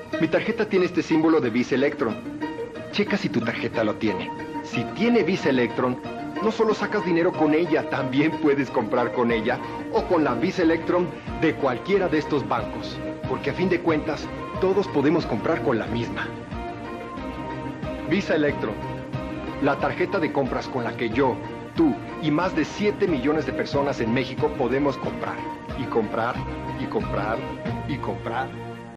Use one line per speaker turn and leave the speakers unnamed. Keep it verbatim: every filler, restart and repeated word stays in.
Mi tarjeta tiene este símbolo de Visa Electron. Checa si tu tarjeta lo tiene. Si tiene Visa Electron, no solo sacas dinero con ella, también puedes comprar con ella o con la Visa Electron de cualquiera de estos bancos. Porque a fin de cuentas, todos podemos comprar con la misma. Visa Electron, la tarjeta de compras con la que yo, tú y más de siete millones de personas en México podemos comprar. Y comprar, y comprar, y comprar.